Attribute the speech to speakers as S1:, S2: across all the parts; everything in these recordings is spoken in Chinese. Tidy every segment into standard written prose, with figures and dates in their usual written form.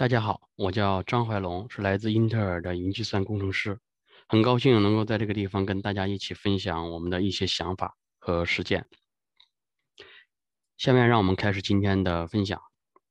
S1: 大家好，我叫张怀龙，是来自英特尔的云计算工程师，很高兴能够在这个地方跟大家一起分享我们的一些想法和实践。下面让我们开始今天的分享。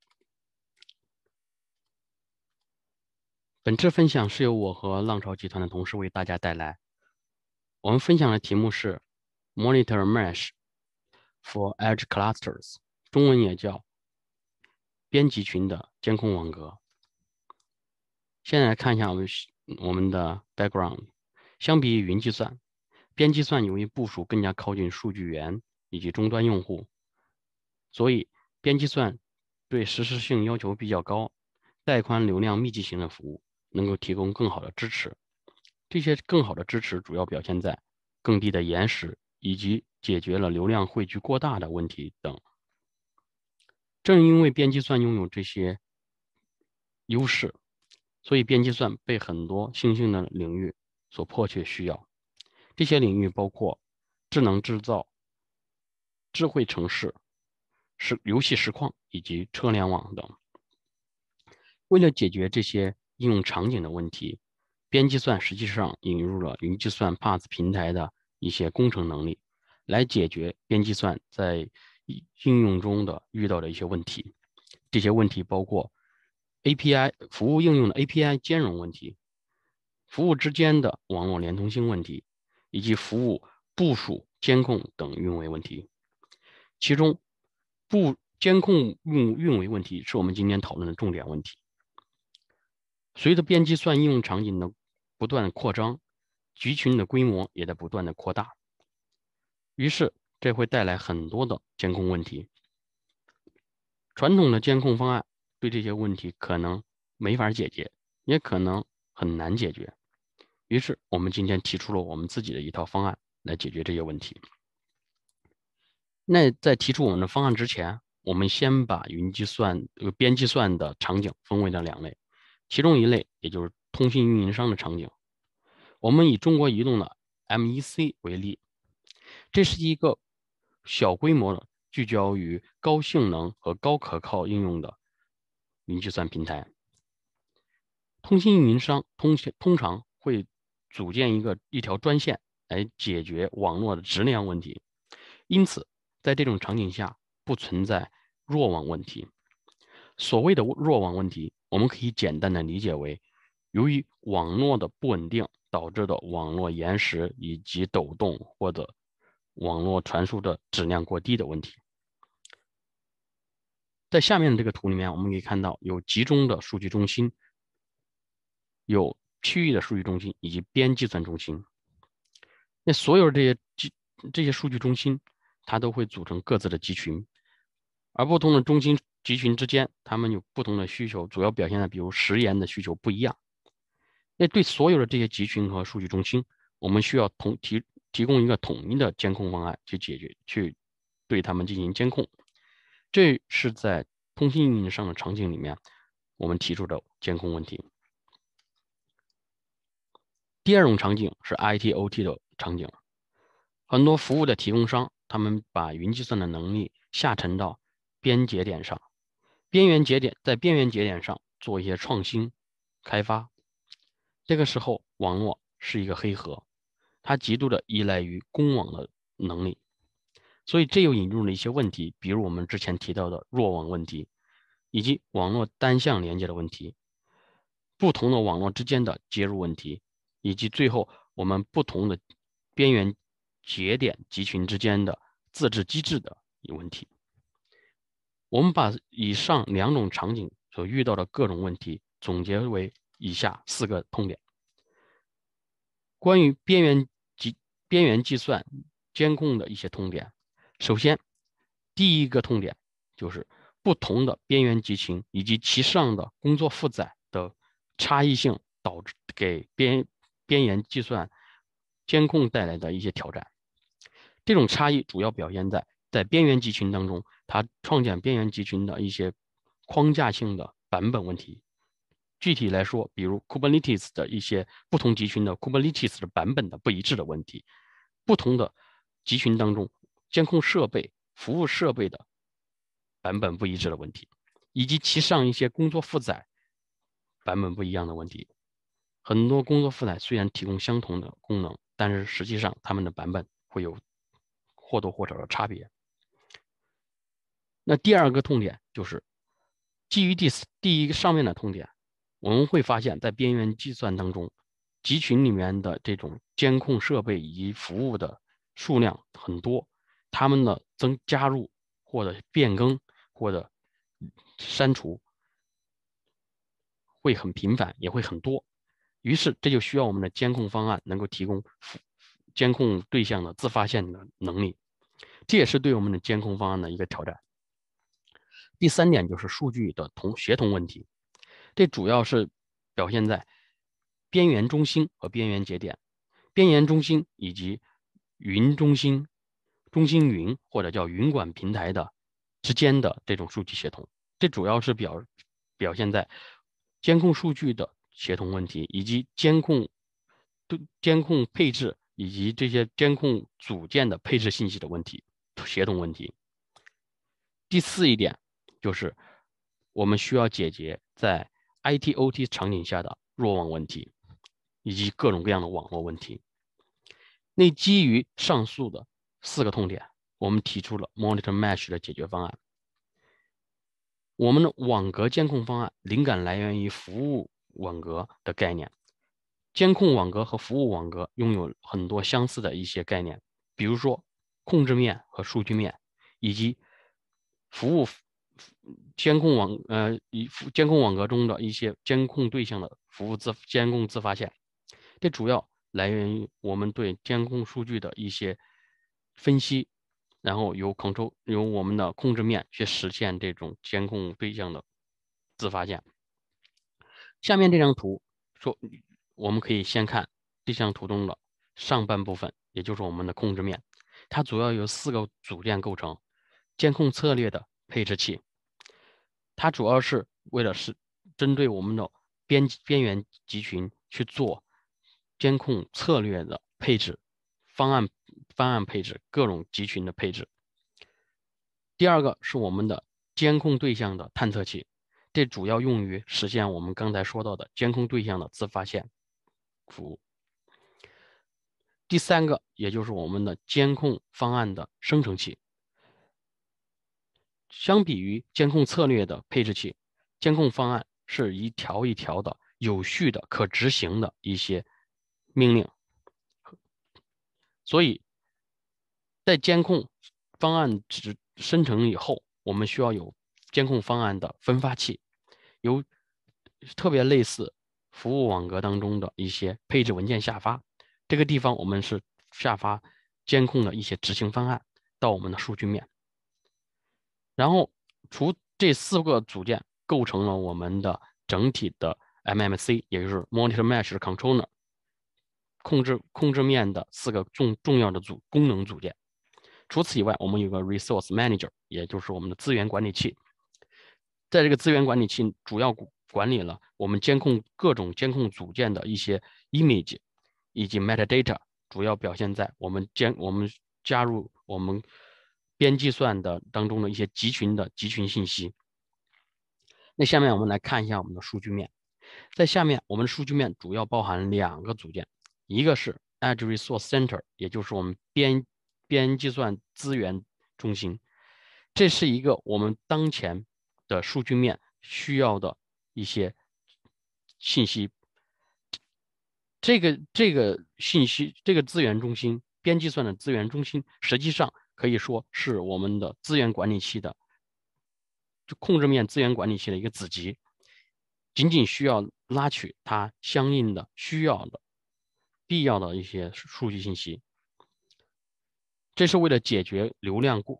S1: 本次分享是由我和浪潮集团的同事为大家带来。我们分享的题目是 Monitor Mesh for Edge Clusters，中文也叫编辑群的监控网格。现在来看一下我们的 background。相比于云计算，边计算由于部署更加靠近数据源以及终端用户，所以边计算对实时性要求比较高，带宽流量密集型的服务能够提供更好的支持。这些更好的支持主要表现在更低的延时以及解决了流量汇聚过大的问题等。正因为边计算拥有这些优势，所以边计算被很多新兴的领域所迫切需要。这些领域包括智能制造、智慧城市、游戏实况以及车联网等。为了解决这些应用场景的问题，边计算实际上引入了云计算 PaaS 平台的一些工程能力，来解决边计算在应用中的遇到的一些问题。这些问题包括 API 服务应用的 API 兼容问题、服务之间的网络连通性问题，以及服务部署、监控等运维问题。其中，监控运维问题是我们今天讨论的重点问题。随着边计算应用场景的不断扩张，集群的规模也在不断的扩大，于是这会带来很多的监控问题。传统的监控方案对这些问题可能没法解决，也可能很难解决。于是我们今天提出了我们自己的一套方案来解决这些问题。那在提出我们的方案之前，我们先把边计算的场景分为了两类，其中一类也就是通信运营商的场景。我们以中国移动的 MEC 为例，这是一个小规模的聚焦于高性能和高可靠应用的云计算平台。通信运营商通常会组建一条专线来解决网络的质量问题，因此在这种场景下不存在弱网问题。所谓的弱网问题，我们可以简单的理解为，由于网络的不稳定导致的网络延时以及抖动或者网络传输的质量过低的问题。在下面的这个图里面，我们可以看到有集中的数据中心，有区域的数据中心以及边计算中心。那所有这些数据中心，它都会组成各自的集群，而不同的中心集群之间，它们有不同的需求，主要表现在比如时延的需求不一样。那对所有的这些集群和数据中心，我们需要提供一个统一的监控方案去对它们进行监控。这是在通信运营商的场景里面我们提出的监控问题。第二种场景是 IT/OT 的场景，很多服务的提供商，他们把云计算的能力下沉到边节点上，在边缘节点上做一些创新开发。这个时候，网络是一个黑盒，它极度的依赖于公网的能力，所以这又引入了一些问题，比如我们之前提到的弱网问题，以及网络单向连接的问题，不同的网络之间的接入问题，以及最后我们不同的边缘节点集群之间的自治机制的问题。我们把以上两种场景所遇到的各种问题总结为以下4个痛点。关于边缘计算监控的一些痛点，首先，第一个痛点就是不同的边缘集群以及其上的工作负载的差异性导致给边缘计算监控带来的一些挑战。这种差异主要表现在边缘集群当中，它创建边缘集群的一些框架性的版本问题。具体来说，比如 Kubernetes 的一些不同集群的 Kubernetes 的版本的不一致的问题，不同的集群当中监控设备、服务设备的版本不一致的问题，以及其上一些工作负载版本不一样的问题。很多工作负载虽然提供相同的功能，但是实际上它们的版本会有或多或少的差别。那第二个痛点就是基于第一个上面的痛点，我们会发现，在边缘计算当中，集群里面的这种监控设备以及服务的数量很多，它们的加入或者变更或者删除会很频繁，也会很多。于是这就需要我们的监控方案能够提供监控对象的自发现的能力，这也是对我们的监控方案的一个挑战。第三点就是数据的协同问题，这主要是表现在边缘中心和边缘节点、边缘中心以及云中心、中心云或者叫云管平台的之间的这种数据协同。这主要是表现在监控数据的协同问题，以及监控配置以及这些监控组件的配置信息的问题、协同问题。第四一点就是我们需要解决在 IT/OT 场景下的弱网问题，以及各种各样的网络问题。那基于上述的4个痛点，我们提出了 Monitor Mesh 的解决方案。我们的网格监控方案灵感来源于服务网格的概念。监控网格和服务网格拥有很多相似的一些概念，比如说控制面和数据面，以及服务监控网格中的一些监控对象的监控自发现。这主要来源于我们对监控数据的一些分析，然后由我们的控制面去实现这种监控对象的自发现。下面这张图我们可以先看这张图中的上半部分，也就是我们的控制面，它主要由4个组件构成：监控策略的配置器，它主要是为了针对我们的边缘集群去做监控策略的配置、方案配置、各种集群的配置。第二个是我们的监控对象的探测器，这主要用于实现我们刚才说到的监控对象的自发现服务。第三个，也就是我们的监控方案的生成器。相比于监控策略的配置器，监控方案是一条一条的有序的可执行的一些命令。所以在监控方案生成以后，我们需要有监控方案的分发器，有特别类似服务网格当中的一些配置文件下发，这个地方我们是下发监控的一些执行方案到我们的数据面。然后除这4个组件构成了我们的整体的 MMC， 也就是 Monitor Mesh Controller 控制面的4个重要的功能组件。除此以外，我们有个 Resource Manager， 也就是我们的资源管理器。在这个资源管理器主要管理了我们各种监控组件的一些 image 以及 metadata， 主要表现在我们加入我们边计算的当中的一些集群信息。那下面我们来看一下我们的数据面。在下面，我们的数据面主要包含2个组件，一个是 Edge Resource Center， 也就是我们边计算资源中心。这是一个我们当前的数据面需要的一些信息。这个信息，这个资源中心，边计算的资源中心，实际上可以说是我们的资源管理器的控制面资源管理器的一个子集，仅仅需要拉取它相应的需要的必要的一些数据信息。这是为了解决流量过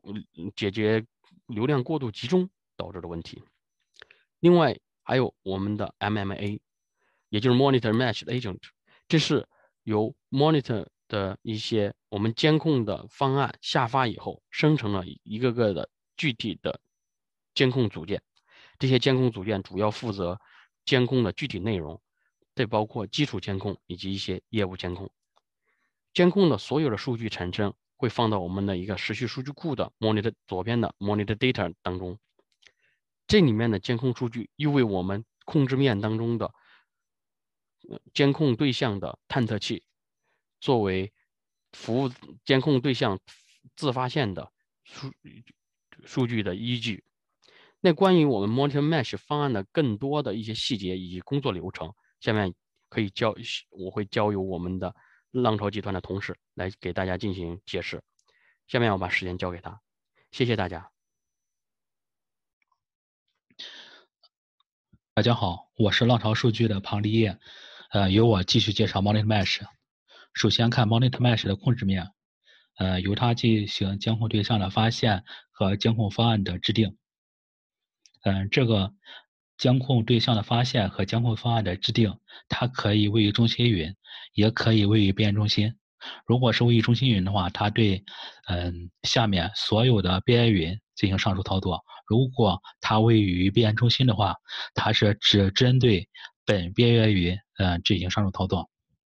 S1: 度集中导致的问题。另外还有我们的 MMA， 也就是 Monitor Mesh Agent， 这是由 Monitor 的一些我们监控的方案下发以后，生成了一个个的具体的监控组件。这些监控组件主要负责监控的具体内容，这包括基础监控以及一些业务监控。监控的所有的数据产生会放到我们的一个时序数据库的 Monitor 左边的 Monitor Data 当中。这里面的监控数据又为我们控制面当中的监控对象的探测器，作为服务监控对象自发现的数据的依据。那关于我们 Monitor Mesh 方案的更多的一些细节以及工作流程，下面我会交由我们的浪潮集团的同事来给大家进行解释。下面我把时间交给他，谢谢大家。
S2: 大家好，我是浪潮数据的庞立业，由我继续介绍 Monitor Mesh。首先看 Monitor Mesh 的控制面，由它进行监控对象的发现和监控方案的制定。这个监控对象的发现和监控方案的制定，它可以位于中心云，也可以位于边缘中心。如果是位于中心云的话，它对下面所有的边缘云进行上述操作。如果它位于边缘中心的话，它是只针对本边缘云进行上述操作。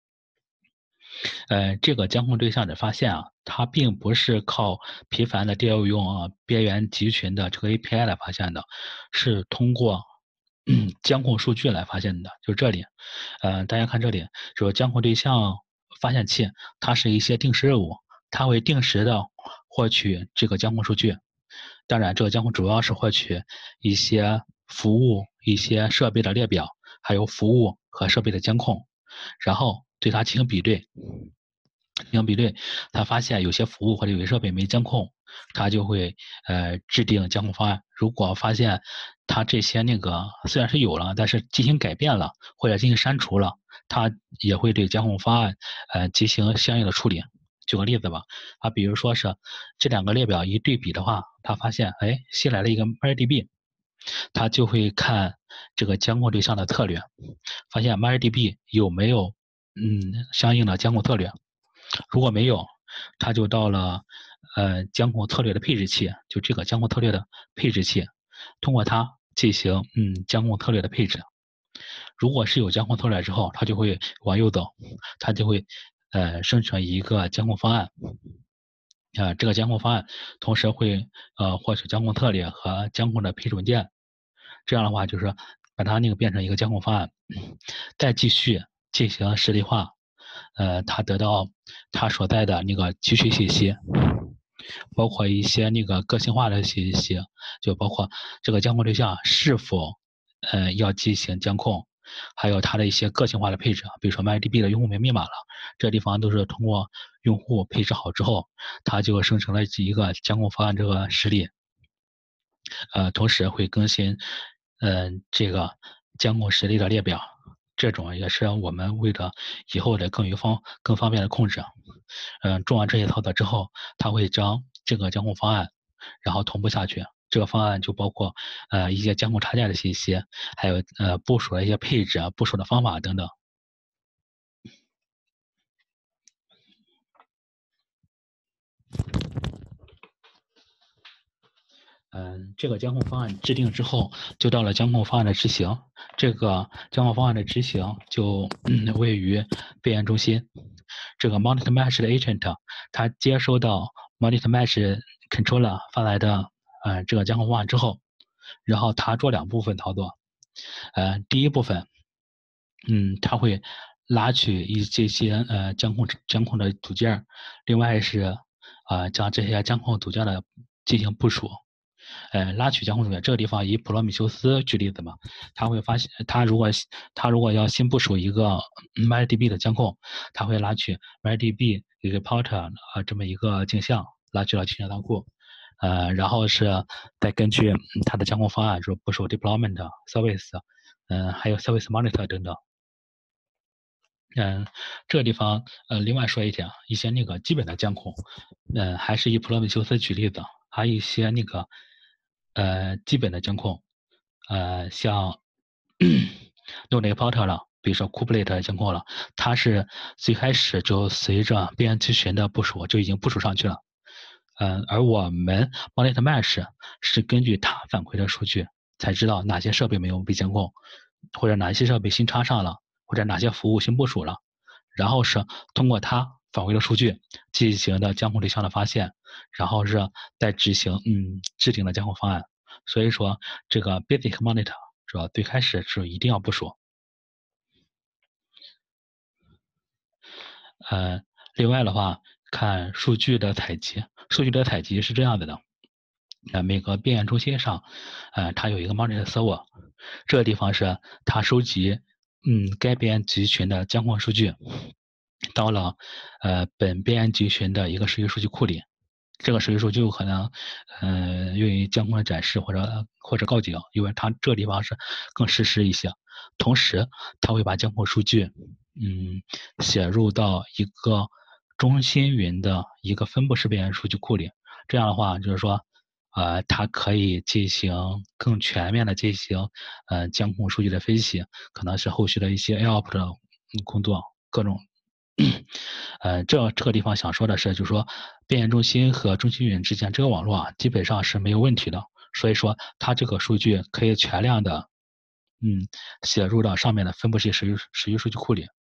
S2: 这个监控对象的发现啊，它并不是靠频繁的调用边缘集群的这个 API 来发现的，是通过监控数据来发现的。就这里，大家看这里，就是监控对象发现器，它是一些定时任务，它会定时的获取这个监控数据。当然，这个监控主要是获取一些服务、一些设备的列表，还有服务和设备的监控，然后对它进行比对。进行比对，它发现有些服务或者有些设备没监控，它就会制定监控方案。如果发现它这些虽然是有了，但是进行改变了或者进行删除了，它也会对监控方案进行相应的处理。举个例子吧，比如说是这两个列表一对比的话，它发现新来了一个 MariaDB， 它就会看这个监控对象的策略，发现 MariaDB 有没有相应的监控策略。如果没有，它就到了监控策略的配置器，就这个监控策略的配置器，通过它进行监控策略的配置。如果是有监控策略之后，它就会往右走，它就会生成一个监控方案。这个监控方案同时会获取监控策略和监控的配置文件。这样的话就是把它变成一个监控方案，再继续进行实例化。它得到它所在的集群信息，包括一些个性化的信息，就包括这个监控对象是否要进行监控，还有它的一些个性化的配置，比如说 MariaDB 的用户名密码了，这地方都是通过用户配置好之后，它就生成了一个监控方案这个实例。同时会更新这个监控实例的列表。这种也是我们为了以后的更方便的控制。做完这些操作之后，它会将这个监控方案然后同步下去。这个方案就包括一些监控插件的信息，还有部署的一些配置、部署的方法等等。这个监控方案制定之后，就到了监控方案的执行。这个监控方案的执行就位于边缘中心。这个 Monitor Mesh 的 agent， 它接收到 Monitor Mesh controller 发来的这个监控方案之后，然后它做两部分操作。第一部分，它会拉取这些监控的组件，另外是将这些监控组件的进行部署。拉取监控组件，这个地方以普罗米修斯举例子嘛，他会发现，他如果要新部署一个 MariaDB 的监控，他会拉取 MariaDB 一个 Porter 这么一个镜像，拉取到镜像仓库，然后是再根据它的监控方案，就是部署 Deployment Service，还有 Service Monitor 等等。这个地方另外说一点，一些基本的监控，还是以普罗米修斯举例子，还有一些基本的监控，像用那个 Porter 了，比如说 Kubelet 监控了，它是最开始就随着边缘集群的部署就已经部署上去了。而我们 Monitor Mesh 是根据它反馈的数据，才知道哪些设备没有被监控，或者哪些设备新插上了，或者哪些服务新部署了，然后是通过它返回的数据进行的监控对象的发现，然后是再执行制定的监控方案。所以说这个 Basic Monitor 是吧？最开始是一定要部署。另外的话，看数据的采集，数据的采集是这样子的。每个边缘中心上，它有一个 monitor server， 这个地方是它收集该边缘集群的监控数据，到了本边缘集群的一个实际数据库里。这个实际数据有可能用于监控的展示或者告警，因为它这个地方是更实时一些。同时，它会把监控数据写入到一个中心云的一个分布式边缘数据库里。这样的话，就是说，它可以进行更全面的进行监控数据的分析，可能是后续的一些 AOP 的工作，各种。这个地方想说的是，就是说边缘中心和中心云之间这个网络啊，基本上是没有问题的，所以说它这个数据可以全量的写入到上面的分布式实际数据库里。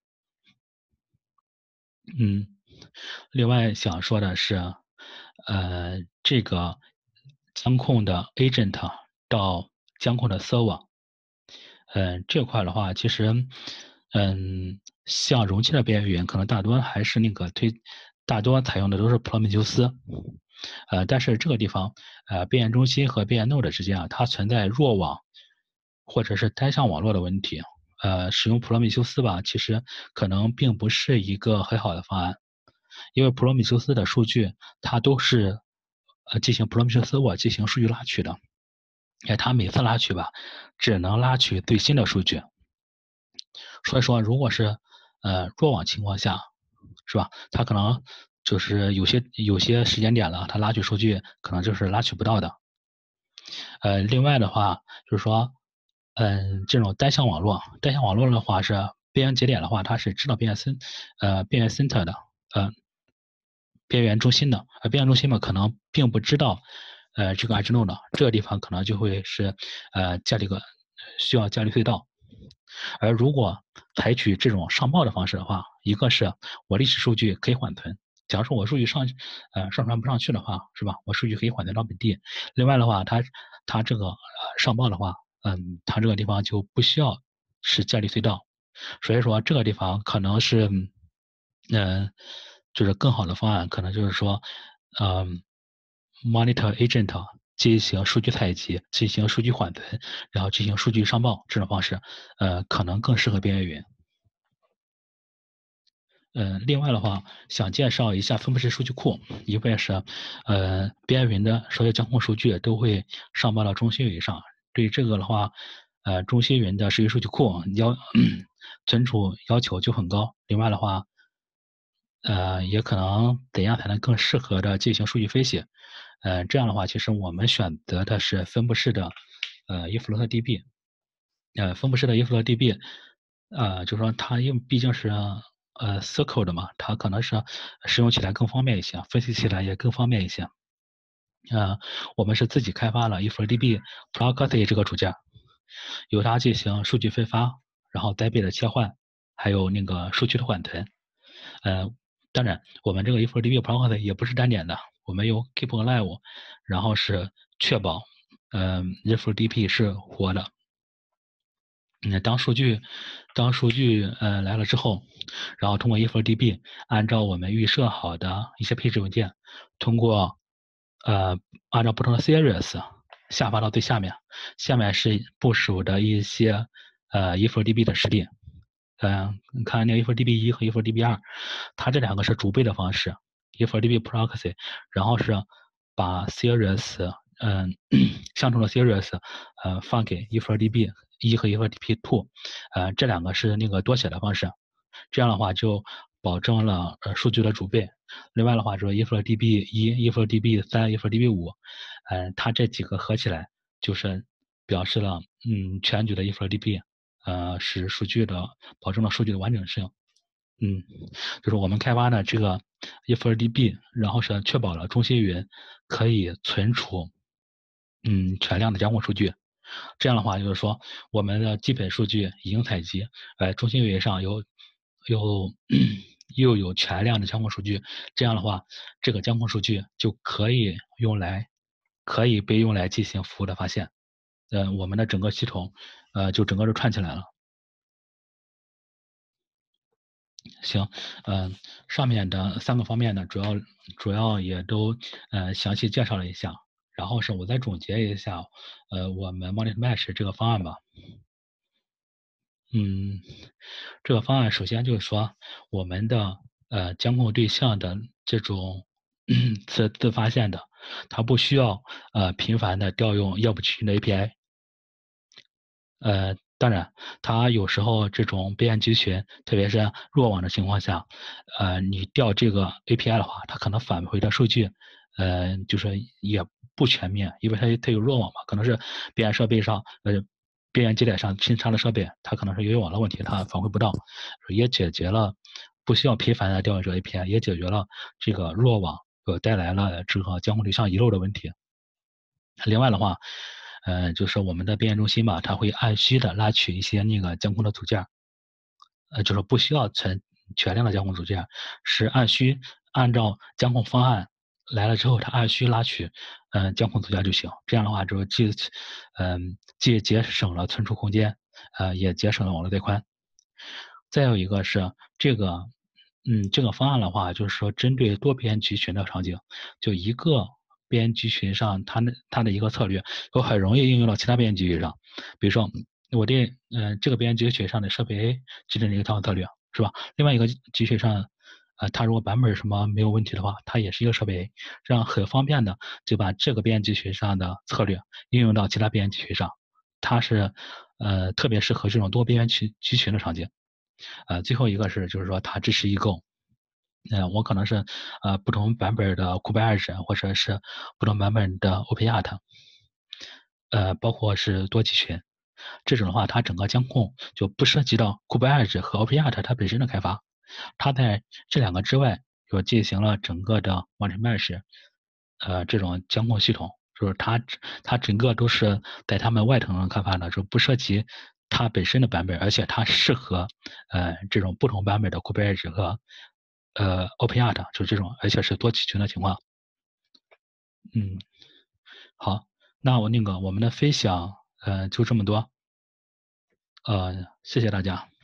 S2: 另外想说的是，这个监控的 agent 到监控的 server，这块的话，其实，像容器的边缘云，可能大多还是大多采用的都是普罗米修斯，但是这个地方，边缘中心和边缘 node 之间啊，它存在弱网或者是单向网络的问题。使用普罗米修斯吧，其实可能并不是一个很好的方案，因为普罗米修斯的数据它都是进行普罗米修斯我进行数据拉取的，它每次拉取吧，只能拉取最新的数据，所以说如果是弱网情况下，是吧？它可能就是有些时间点了，它拉取数据可能就是拉取不到的。另外的话就是说，这种单向网络的话是边缘节点的话，它是知道边缘 center 的，边缘中心的，边缘中心嘛，可能并不知道，这个 edge node 这个地方可能就会是需要建立隧道。而如果采取这种上报的方式的话，一个是我历史数据可以缓存，假如说我数据上传不上去的话，是吧？我数据可以缓存到本地。另外的话，它这个上报的话，它这个地方就不需要是建立隧道，所以说这个地方可能是就是更好的方案，可能就是说monitor agent 进行数据采集，进行数据缓存，然后进行数据上报这种方式，可能更适合边缘云。另外的话，想介绍一下分布式数据库，一个是边缘云的所有监控数据都会上报到中心云上。对这个的话，中心云的实际数据库存储要求就很高。另外的话，也可能怎样才能更适合的进行数据分析？这样的话，其实我们选择的是分布式的EFLOW-DB。分布式的 EFLOW-DB，就是说它因为毕竟是circle 的嘛，它可能是使用起来更方便一些，分析起来也更方便一些。我们是自己开发了 EFLOW-DB proxy 这个组件，由它进行数据分发，然后代币的切换，还有那个数据的缓存。当然，我们这个 EFLOW-DB proxy 也不是单点的，我们用 keep alive，然后是确保EFLOW-DB 是活的。当数据来了之后，然后通过 EFLOW-DB 按照我们预设好的一些配置文件，通过按照不同的 series 下发到最下面，下面是部署的一些EFLOW-DB 的实例。你看那个 EFLOW-DB1 和 EFLOW-DB2，它这两个是逐倍的方式 ，EFLOW-DB proxy，然后是把 series 相同的 series 放给 EFLOW-DB1 和 EFLOW-DB2，这两个是那个多写的方式，这样的话就保证了数据的主倍。另外的话就是 EFLOW-DB1、EFLOW-DB3、EFLOW-DB5，它这几个合起来就是表示了全局的 EFLOW-DB，使数据的保证了数据的完整性。就是我们开发的这个 EFLOW-DB，然后是确保了中心云可以存储全量的监控数据。这样的话就是说我们的基本数据已经采集，中心云上又有全量的监控数据，这样的话这个监控数据就可以被用来进行服务的发现。 我们的整个系统就整个就串起来了。行，上面的3个方面呢，主要也都详细介绍了一下，然后是我再总结一下，我们 Monitor Mesh 这个方案吧。这个方案首先就是说，我们的监控对象的这种自发现的，它不需要频繁的调用业务集群的 API。当然，它有时候这种边缘集群，特别是弱网的情况下，你调这个 API 的话，它可能返回的数据，就是也不全面，因为它有弱网嘛，可能是边缘设备上，边缘节点上新插的设备，它可能是有网的问题，它返回不到，也解决了不需要频繁的调用这个 API，也解决了这个弱网带来了这个监控对象遗漏的问题。另外的话，就是我们的边缘中心吧，它会按需的拉取一些那个监控的组件，就是不需要全量的监控组件，是按需按照监控方案来了之后，它按需拉取监控组件就行。这样的话，就既节省了存储空间，也节省了网络带宽。再有一个是这个方案的话，就是说针对多边集群的场景，就一个边集群上它的一个策略，都很容易应用到其他边集群上。比如说，我这个边集群上的设备 A 制定了一个调用策略，是吧？另外一个集群上，它如果版本什么没有问题的话，它也是一个设备 A，这样很方便的就把这个边集群上的策略应用到其他边集群上。它是特别适合这种多边缘集群的场景。最后一个就是说它支持异构，我可能是不同版本的 Kubernetes 或者是不同版本的 OpenArt，包括是多集群，这种的话它整个监控就不涉及到 Kubernetes 和 OpenArt 它本身的开发，它在这2个之外就进行了整个的 Monitor Mesh，这种监控系统，就是它整个都是在它们外层上开发的，就不涉及它本身的版本，而且它适合这种不同版本的 Kubernetes 和OpenArt，就是这种，而且是多集群的情况。好，那我们的分享就这么多，谢谢大家。